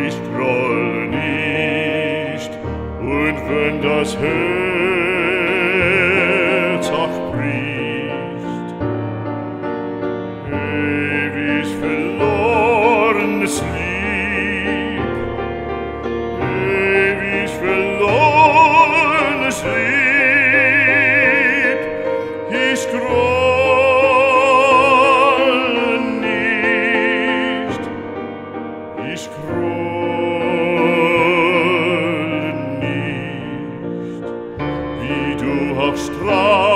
ich groll nicht, und wenn das Herz auch bricht, ewig verlorenes Lieb, ewig verlorenes Lieb, ich groll nicht, ich groll nicht, wie du auch strahlst.